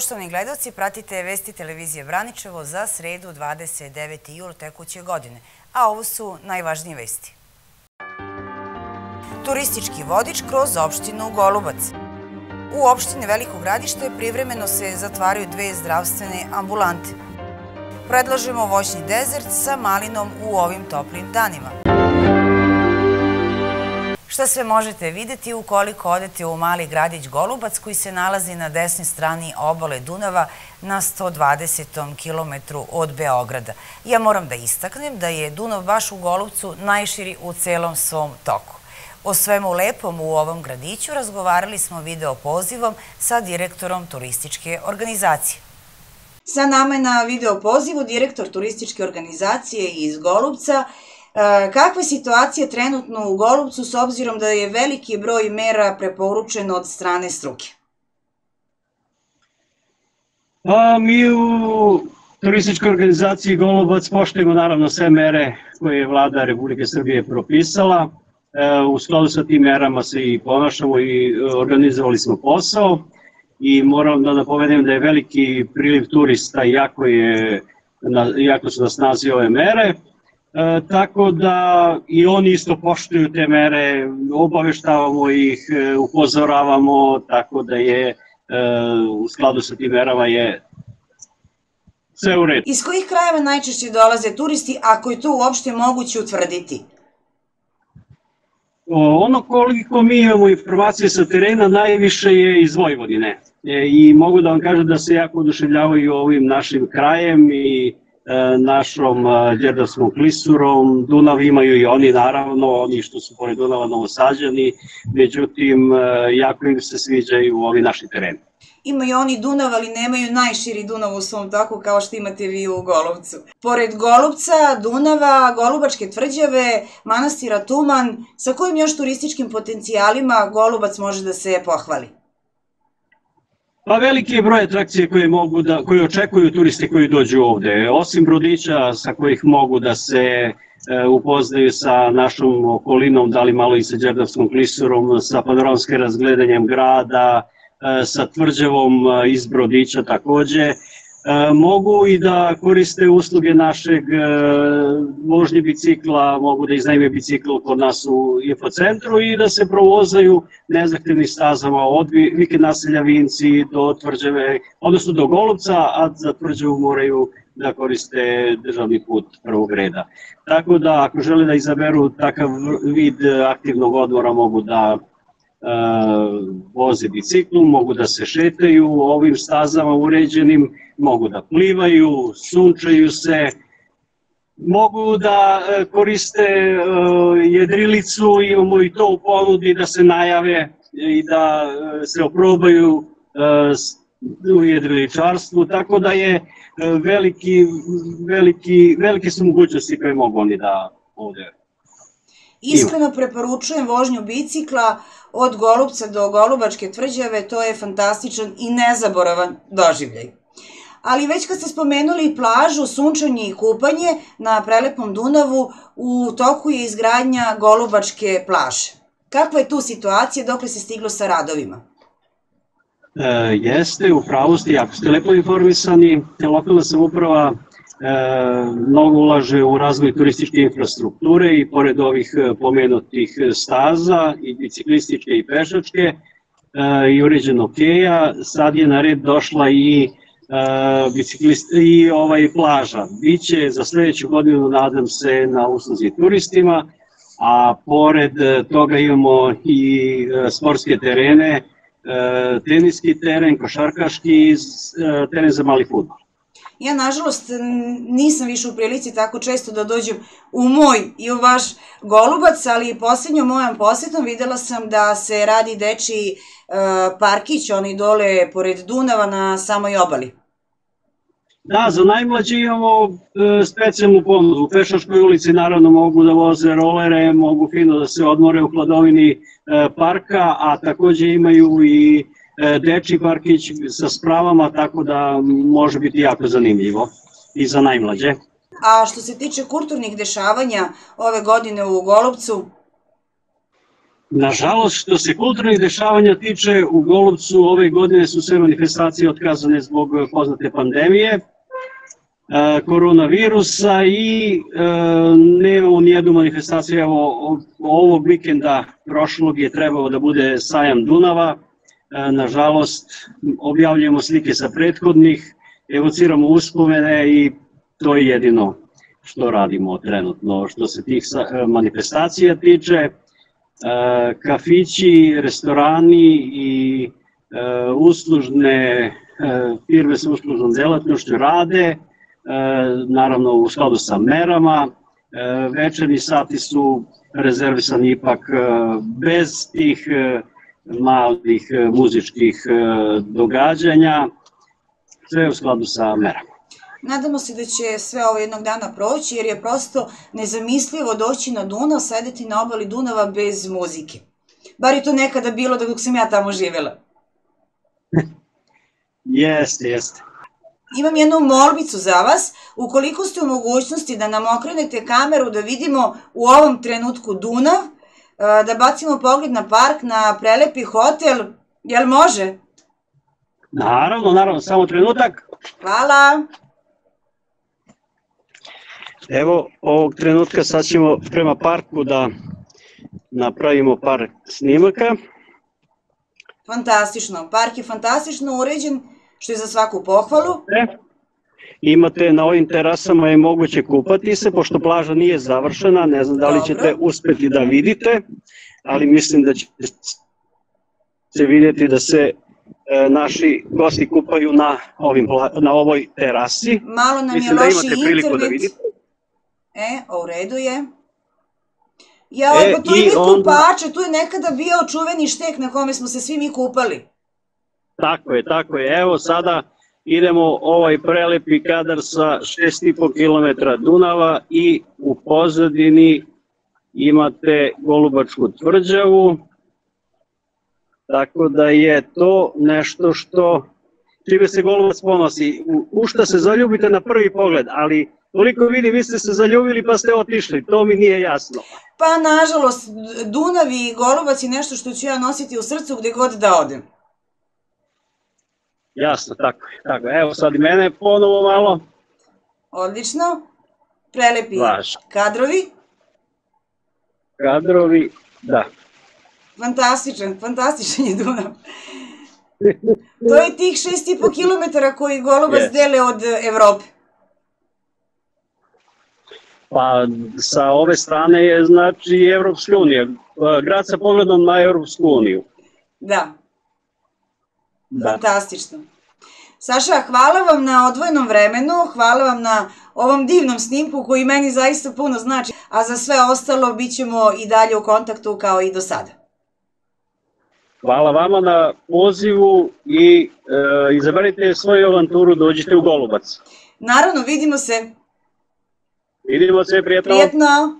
Poštovani gledalci, pratite vesti televizije Braničevo za sredu 29. jul tekuće godine, a ovo su najvažnije vesti. Turistički vodič kroz opštinu Golubac. U opštini Veliko Gradište privremeno se zatvaraju 2 zdravstvene ambulante. Predlažemo voćni dezert sa malinom u ovim toplim danima. Šta sve možete videti ukoliko odete u mali gradić Golubac koji se nalazi na desnoj strani obale Dunava na 120. kilometru od Beograda. Ja moram da istaknem da je Dunav baš u Golubcu najširi u celom svom toku. O svemu lepom u ovom gradiću razgovarali smo video pozivom sa direktorom turističke organizacije. Sa nama je na video pozivu direktor turističke organizacije iz Golubca. Kakva je situacija trenutno u Golubcu s obzirom da je veliki broj mera preporučen od strane struke? Mi u turističkoj organizaciji Golubac poštujemo naravno sve mere koje je Vlada Republike Srbije propisala. U skladu sa tim merama se i ponašamo i organizovali smo posao i moram da napomenem da je veliki priliv turista i jako su na snazi ove mere. Tako da i oni isto poštuju te mere, obaveštavamo ih, upozoravamo, tako da je u skladu sa tim merama je sve u redu. Iz kojih krajeva najčešće dolaze turisti, ako je to uopšte moguće utvrditi? Ono koliko mi imamo informacije sa terena najviše je iz Vojvodine i mogu da vam kažem da se jako oduševljavaju ovim našim krajem i našom Đerdapskom klisurom. Dunav imaju i oni naravno, oni što su pored Dunava Novosađani, međutim jako im se sviđaju ovi naši tereni. Imaju oni Dunav, ali nemaju najširi Dunav u svom toku kao što imate vi u Golubcu. Pored Golubca, Dunava, Golubačke tvrđave, manastira Tuman, sa kojim još turističkim potencijalima Golubac može da se pohvali? Pa veliki je broj atrakcije koje očekuju turisti koji dođu ovde. Osim brodića sa kojih mogu da se upoznaju sa našom okolinom, da li malo i sa Đerdapskom klisurom, sa panoramskim razgledanjem grada, sa tvrđavom iz brodića takođe. Mogu i da koriste usluge našeg vožnje bicikla, mogu da iznajme bicikl kod nas u infocentru i da se provozaju nezahtevnim stazama od vikend naselja Vinci do tvrđave, odnosno do Golubca, a za tvrđavu moraju da koriste državni put prvog reda. Tako da ako žele da izaberu takav vid aktivnog odmora mogu da voze biciklom, mogu da se šetaju ovim stazama uređenim, mogu da plivaju, sunčaju se, mogu da koriste jedrilicu, imamo i to u ponudi da se najave i da se oprobaju u jedriličarstvu, tako da je velike su mogućnosti koje mogu oni da ovde. Iskreno preporučujem vožnju bicikla od Golubca do Golubačke tvrđave, to je fantastičan i nezaboravan doživljaj. Ali već kad ste spomenuli plažu, sunčanje i kupanje na prelepom Dunavu, u toku je izgradnja Golubačke plaže. Kakva je tu situacija, dokle se stiglo sa radovima? Jeste, u pravu ste, jako ste lepo informisani. Lokalna samouprava mnogo ulaže u razvoj turističke infrastrukture i pored ovih pomenutih staza i biciklističke i pešačke i uređenog keja, sad je na red došla i plaža. Biće za sledeću godinu, nadam se, na usluzi turistima, a pored toga imamo i sportske terene, teniski teren, košarkaški i teren za mali fudbal. Ja, nažalost, nisam više u prilici tako često da dođem u moj i u vaš Golubac, ali poslednjom mojom posetom videla sam da se radi dečiji parkić, oni dole pored Dunava na samoj obali. Da, za najmlađe imamo specijalnu ponudu. U Pešačkoj ulici naravno mogu da voze rolere, mogu fino da se odmore u hladovini parka, a takođe imaju i dečiji parkić sa spravama, tako da može biti jako zanimljivo i za najmlađe. A što se tiče kulturnih dešavanja ove godine u Golubcu? Nažalost, što se kulturnih dešavanja tiče, u Golubcu ove godine su sve manifestacije otkazane zbog poznate pandemije, koronavirusa i nemamo nijednu manifestaciju. Evo, ovog vikenda prošlog je trebalo da bude sajam Dunava. Nažalost, objavljujemo slike sa prethodnih, evociramo uspomene i to je jedino što radimo trenutno. Što se tih manifestacija tiče, kafići, restorani i uslužne firme sa uslužnom delatnošću rade, naravno u skladu sa merama. Večerni sati su rezervisani ipak bez tih malih muzičkih događanja, sve u skladu sa merama. Nadamo se da će sve ovo jednog dana proći, jer je prosto nezamislivo doći na Dunav, sedeti na obali Dunava bez muzike. Bar je to nekada bilo dok sam ja tamo živjela. Jeste, jeste. Imam jednu molbicu za vas. Ukoliko ste u mogućnosti da nam okrenete kameru da vidimo u ovom trenutku Dunav, da bacimo pogled na park, na prelepi hotel, jel može? Naravno, samo trenutak. Hvala. Evo, ovog trenutka sad ćemo prema parku da napravimo par snimaka. Fantastično. Park je fantastično uređen, što je za svaku pohvalu. Imate na ovim terasama je moguće kupati se, pošto plaža nije završena, ne znam da li ćete uspeti da vidite, ali mislim da ćete se vidjeti da se naši gosti kupaju na ovoj terasi. Malo nam je loši internet. U redu je. Tu ima kupače, tu je nekada bio čuveni štek na kome smo se svi mi kupali. Tako je. Evo sada idemo ovaj prelepi kadar sa 6,5 km Dunava i u pozadini imate Golubačku tvrđavu. Tako da je to nešto čime se Golubac ponosi. U šta se zaljubite na prvi pogled, ali toliko vidi, vi ste se zaljubili pa ste otišli, to mi nije jasno. Pa nažalost, Dunav i Golubac je nešto što ću ja nositi u srcu gde god da odem. Jasno, tako je. Evo sad i mene ponovo malo. Odlično. Prelepi kadrovi. Kadrovi, da. Fantastičan je Dunav. To je tih 6,5 km koji Golubac dele od Evrope. Pa sa ove strane je znači Evropska unija, grad sa pogledom na Evropsku uniju. Da. Fantastično. Saša, hvala vam na odvojenom vremenu, hvala vam na ovom divnom snimku koji meni zaista puno znači, a za sve ostalo bit ćemo i dalje u kontaktu kao i do sada. Hvala vama na pozivu i izaberite svoju avanturu, dođite u Golubac. Naravno, vidimo se. Vidimo se, prijatno. Prijetno.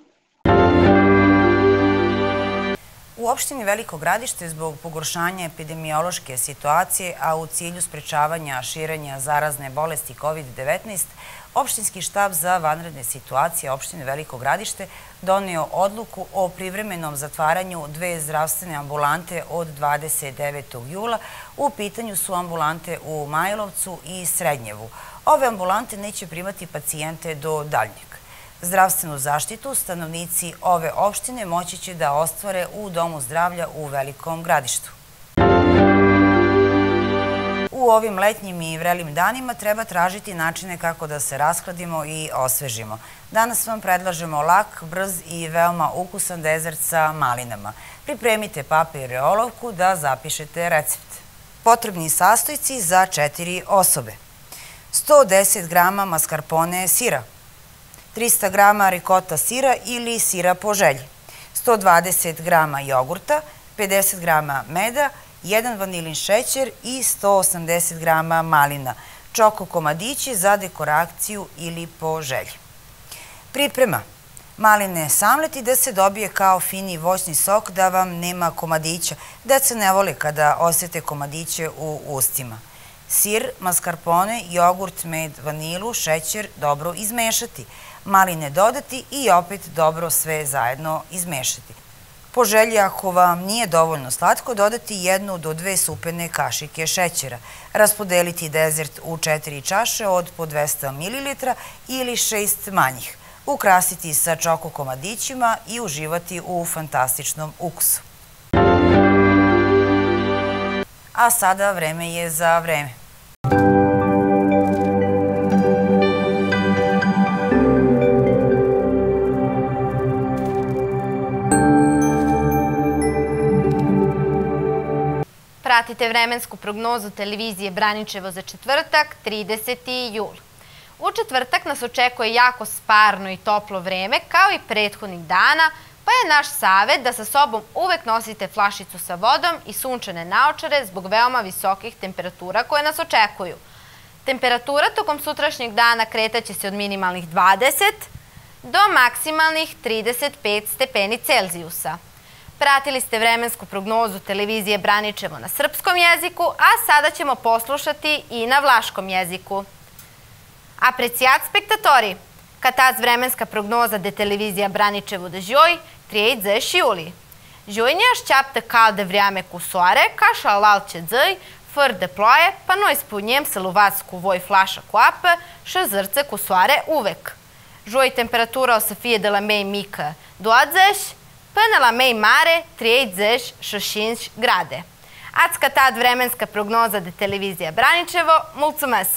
U opštini Veliko Gradište zbog pogoršanja epidemiološke situacije, a u cilju sprečavanja širenja zarazne bolesti COVID-19, opštinski štab za vanredne situacije opštine Veliko Gradište doneo odluku o privremenom zatvaranju 2 zdravstvene ambulante od 29. jula. U pitanju su ambulante u Majlovcu i Srednjevu. Ove ambulante neće primati pacijente do daljnjeg. Zdravstvenu zaštitu stanovnici ove opštine moći će da ostvare u Domu zdravlja u Velikom Gradištu. U ovim letnjim i vrelim danima treba tražiti načine kako da se raskladimo i osvežimo. Danas vam predlažemo lak, brz i veoma ukusan dezert sa malinama. Pripremite papir i olovku da zapišete recept. Potrebni sastojci za 4 osobe. 110 grama mascarpone sira, 300 grama rikota sira ili sira po želji, 120 grama jogurta, 50 grama meda, 1 vanilin šećer i 180 grama malina, čoko komadići za dekoraciju ili po želji. Priprema. Maline samleti da se dobije kao fini voćni sok, da vam nema komadića. Deca ne vole kada osete komadiće u ustima. Sir, mascarpone, jogurt, med, vanilu, šećer dobro izmešati. Maline dodati i opet dobro sve zajedno izmešati. Po želji, ako vam nije dovoljno slatko, dodati 1 do 2 supene kašike šećera. Raspodeliti dezert u 4 čaše od po 200 ml ili 6 manjih. Ukrasiti sa čoko komadićima i uživati u fantastičnom ukusu. A sada vreme je za vreme. Pratite vremensku prognozu televizije Braničevo za četvrtak, 30. jul. U četvrtak nas očekuje jako sparno i toplo vreme, kao i prethodnih dana, pa je naš savet da sa sobom uvek nosite flašicu sa vodom i sunčane naočare zbog veoma visokih temperatura koje nas očekuju. Temperatura tokom sutrašnjeg dana kretaće se od minimalnih 20 do maksimalnih 35 stepeni Celzijusa. Pratili ste vremensku prognozu televizije Braničevo na srpskom jeziku, a sada ćemo poslušati i na vlaškom jeziku. Apreciat spectatori, cataz vremenska prognoza de televizija Braničevo de joi, 30 iuli. Joi ne așteaptă caldă vreme cu soare, ca și alaltă zi, fără de ploaie, pa noi spunem să luvați cu voi flașă cu apă și zărță cu soare uvek. Joi temperatura o să fie de la mei mică 20 până la mei mare 35 grade. Ați cătat vremenska prognoza de televizija Braničevo. Mulțumesc!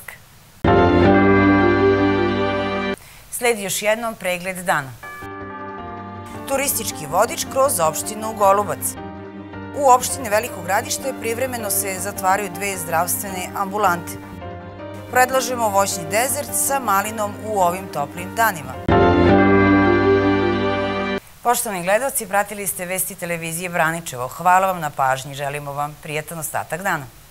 Sledi još jednom pregled dana. Turistički vodič kroz opštinu Golubac. U opštini Veliko Gradište privremeno se zatvaraju 2 zdravstvene ambulante. Predlažemo voćni dezert sa malinom u ovim toplim danima. Poštovani gledalci, pratili ste vesti televizije Braničevo. Hvala vam na pažnji, želimo vam prijatan ostatak dana.